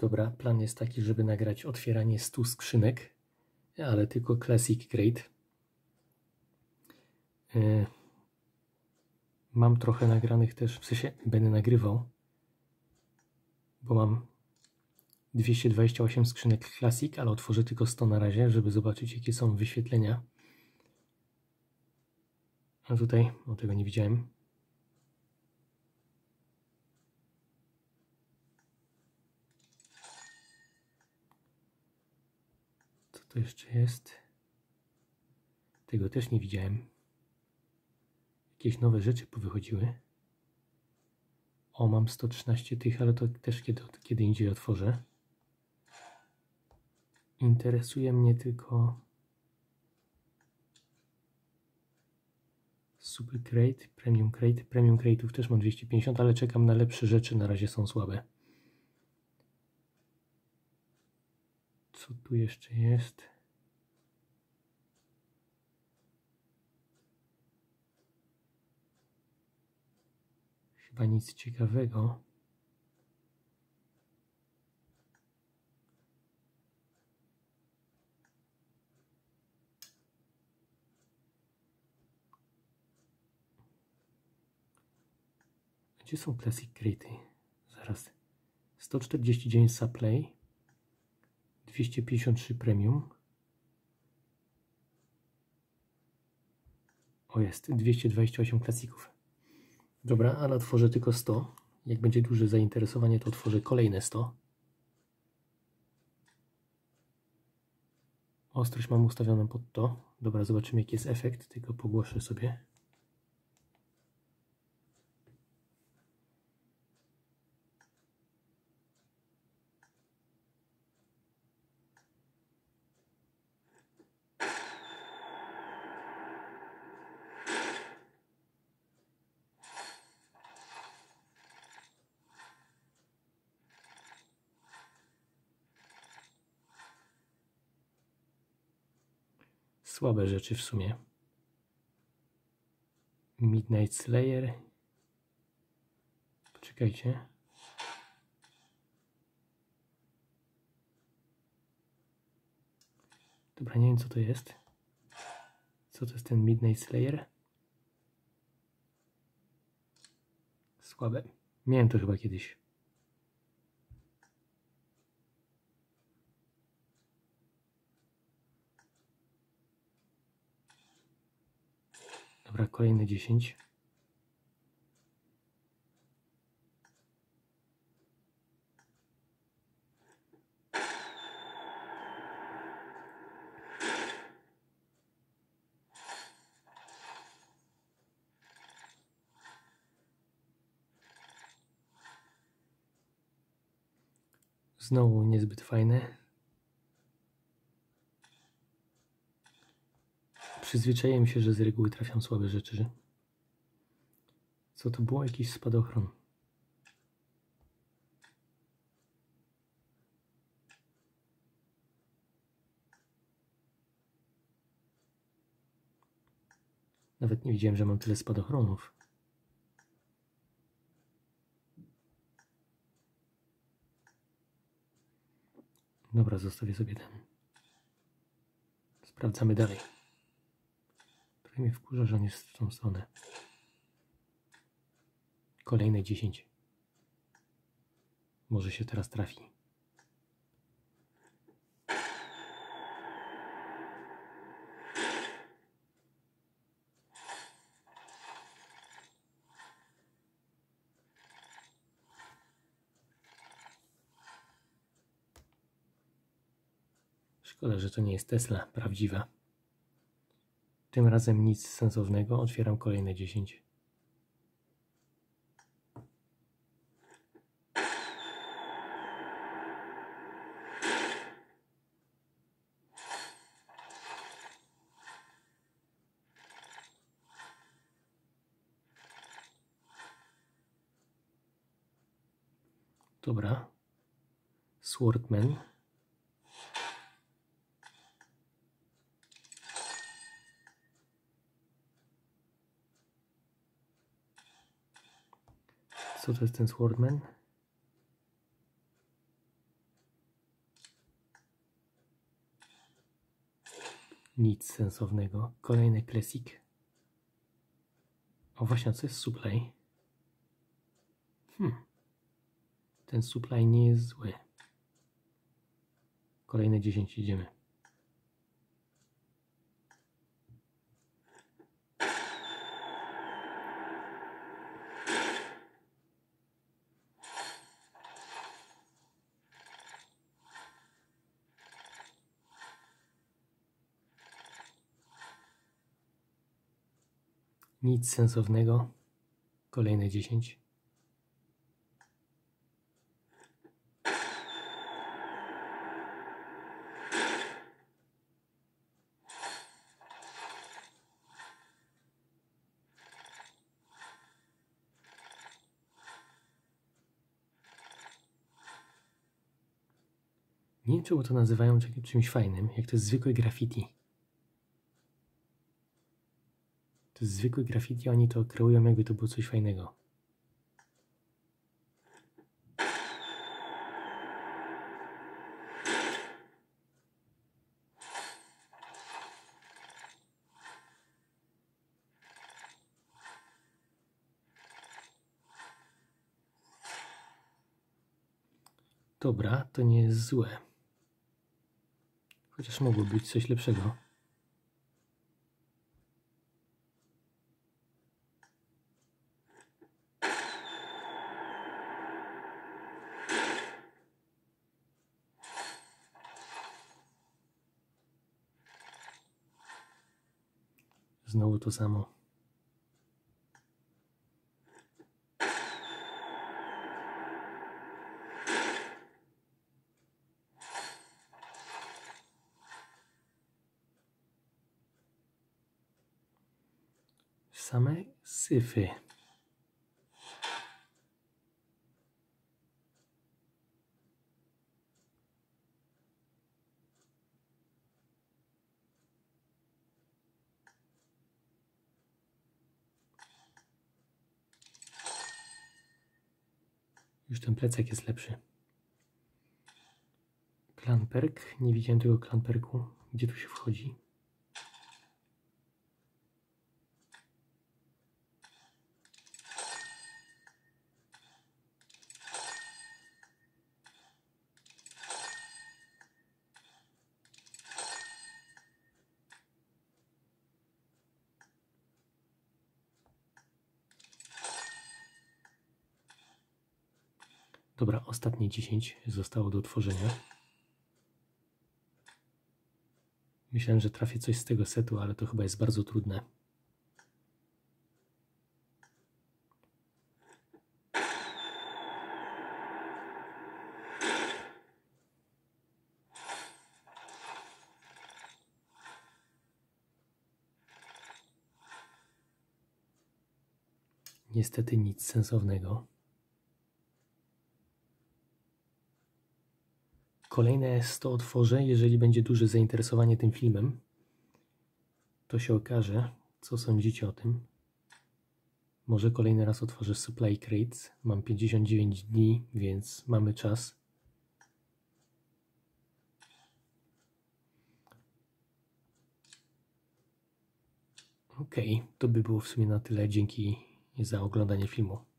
Dobra, plan jest taki, żeby nagrać otwieranie 100 skrzynek, ale tylko Classic Grade. Mam trochę nagranych też, w sensie będę nagrywał, bo mam 228 skrzynek Classic, ale otworzę tylko 100 na razie, żeby zobaczyć, jakie są wyświetlenia. A tutaj, o, tego nie widziałem. Co to jeszcze jest? Tego też nie widziałem. Jakieś nowe rzeczy powychodziły. O, mam 113 tych, ale to też kiedy indziej otworzę. Interesuje mnie tylko Super Crate, Premium Crate. Premium Crate'ów też mam 250, ale czekam na lepsze rzeczy, na razie są słabe. Co tu jeszcze jest? Chyba nic ciekawego. Gdzie są Classic Crate'y? Zaraz. 149 Supply. 253 Premium. O, jest 228 klasików. Dobra, ale otworzę tylko 100. Jak będzie duże zainteresowanie, to otworzę kolejne 100. Ostrość mam ustawioną pod to. Dobra, zobaczymy, jaki jest efekt. Tylko pogłoszę sobie. Słabe rzeczy w sumie. Midnight Slayer. Poczekajcie. Dobra, nie wiem, co to jest. Co to jest ten Midnight Slayer? Słabe. Miałem to chyba kiedyś. Dobra, kolejne 10. Znowu niezbyt fajne. Przyzwyczaiłem się, że z reguły trafiam słabe rzeczy. Co to było? Jakiś spadochron. Nawet nie wiedziałem, że mam tyle spadochronów. Dobra, zostawię sobie ten. Sprawdzamy dalej. Trochę mnie wkurza, że on jest w tą stronę. Kolejne 10. Może się teraz trafi. Szkoda, że to nie jest Tesla prawdziwa. Tym razem nic sensownego. Otwieram kolejne 10. Dobra. Swordman. Co to jest ten Swordman? Nic sensownego. Kolejny classic. O właśnie, co jest supply? Ten supply nie jest zły. Kolejne 10 idziemy. Nic sensownego. Kolejne 10. Nie wiem, czemu to nazywają czymś fajnym, jak to jest zwykłe graffiti. To jest zwykłe graffiti, a oni to kreują, jakby to było coś fajnego. Dobra, to nie jest złe. Chociaż mogło być coś lepszego. Znowu to samo. Same syfy. Już ten plecak jest lepszy. Klamperk. Nie widziałem tego klamperku. Gdzie tu się wchodzi? Dobra, ostatnie 10 zostało do otworzenia. Myślałem, że trafię coś z tego setu, ale to chyba jest bardzo trudne. Niestety nic sensownego. Kolejne 100 otworzę, jeżeli będzie duże zainteresowanie tym filmem. To się okaże, co sądzicie o tym. Może kolejny raz otworzę Supply Crates. Mam 59 dni, więc mamy czas. Ok, to by było w sumie na tyle. Dzięki za oglądanie filmu.